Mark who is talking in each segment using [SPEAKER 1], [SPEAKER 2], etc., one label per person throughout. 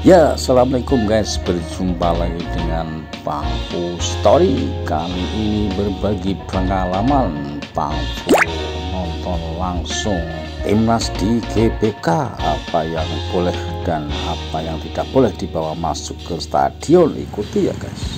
[SPEAKER 1] Ya, assalamualaikum guys, berjumpa lagi dengan Bang Fu Story. Kali ini berbagi pengalaman Bang Fu nonton langsung timnas di GBK, apa yang boleh dan apa yang tidak boleh dibawa masuk ke stadion. Ikuti ya guys.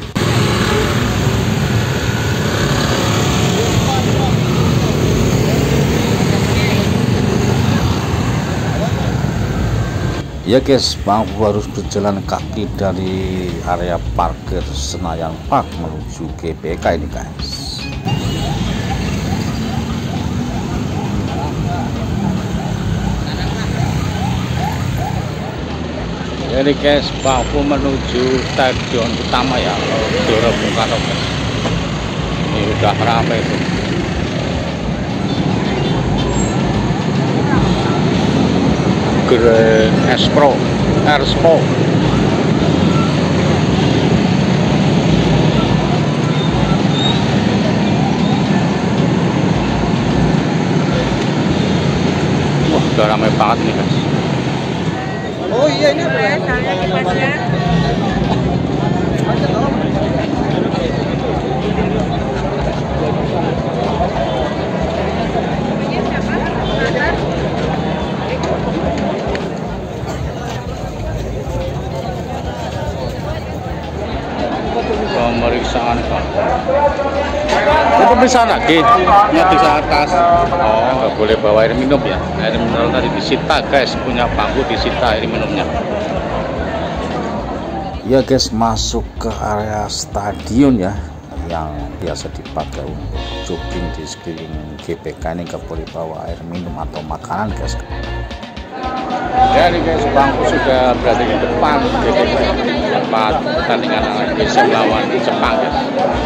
[SPEAKER 1] Ya guys, Bang Fu harus berjalan kaki dari area parkir Senayan Park menuju GBK ini guys. Jadi guys, Bang Fu menuju stadion utama ya, Gelora Bung Karno guys. Ini udah ramai tuh. Espro Erspo. Wah, udah ramai banget nih guys.
[SPEAKER 2] Oh iya, ini apa ya?
[SPEAKER 1] Pemeriksaan pemeriksaan lagi di atas. Oh, nggak boleh bawa air minum ya. Air mineral tadi disita guys, punya Bang Fu disita air minumnya. Ya guys, masuk ke area stadion ya, yang biasa dipakai untuk jogging di sekeliling GBK ini. Nggak boleh bawa air minum atau makanan guys. Jadi guys, Bang Fu sudah berada di depan GBK tempat pertandingan Indonesia melawan Jepang guys.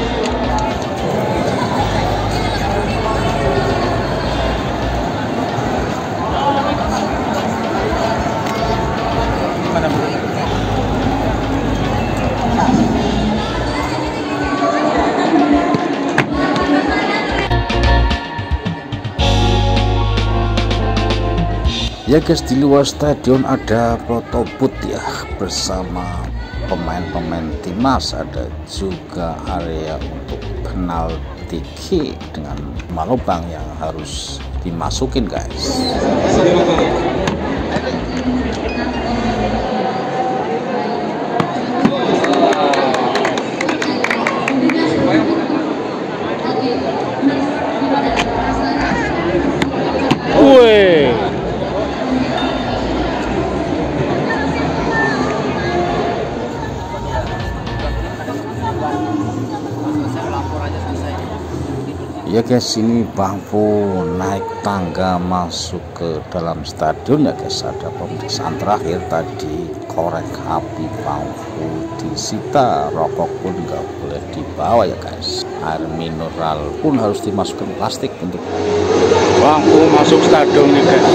[SPEAKER 1] Ya guys, di luar stadion ada foto booth ya bersama pemain-pemain timnas. Ada juga area untuk penalti kick dengan lubang yang harus dimasukin guys. Wih, ya guys, ini Bang Fu naik tangga masuk ke dalam stadion ya guys. Ada pemeriksaan terakhir tadi, korek api Bang Fu disita, rokok pun nggak boleh dibawa ya guys. Air mineral pun harus dimasukkan plastik untuk Bang Fu masuk stadion nih guys.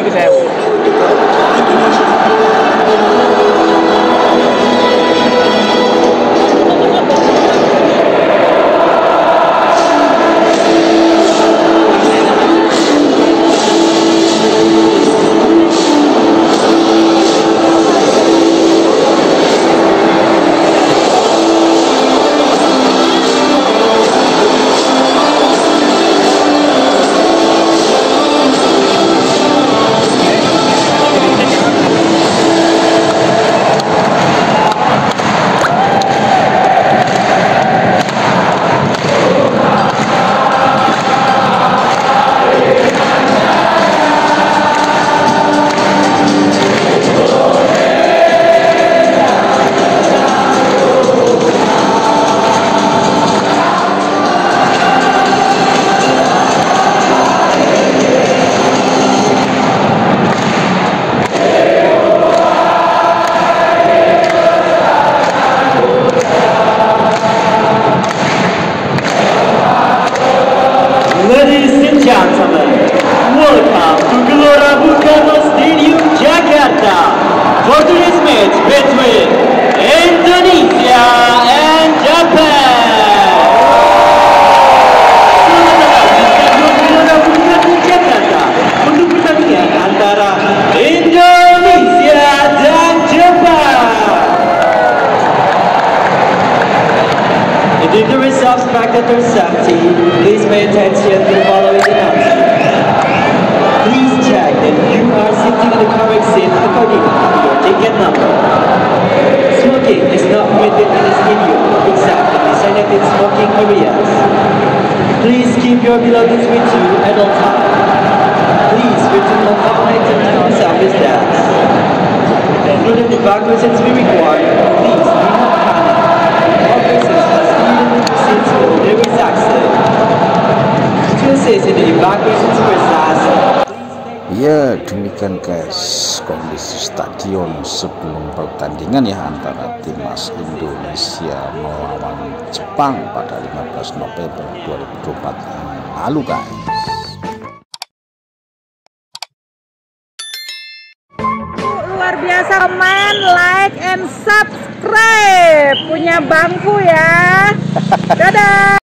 [SPEAKER 2] sewu.
[SPEAKER 3] Ladies and gentlemen, welcome to Gelora Bung Karno Stadium, Jakarta for today's match between Indonesia and Japan. Selamat datang di Stadion Gelora Bung Karno, Jakarta untuk pertandingan antara Indonesia dan Jepang. In the interest of spectator safety, please pay attention to the following announcement. Please check that you are sitting in the correct seat according to your ticket number. Smoking is not permitted in this video except in designated smoking areas. Please keep your belongings with you at all times. Please return all phone items to our service desk. Including the evacuations we require, please do not panic. All persons must immediately proceed to the nearest exit. To assist in the evacuation process,
[SPEAKER 1] Ya, demikian guys kondisi stadion sebelum pertandingan ya antara timnas Indonesia melawan Jepang pada 15 November 2024 yang lalu guys.
[SPEAKER 4] Luar biasa, komen, like, and subscribe punya Bangfu ya. Dadah.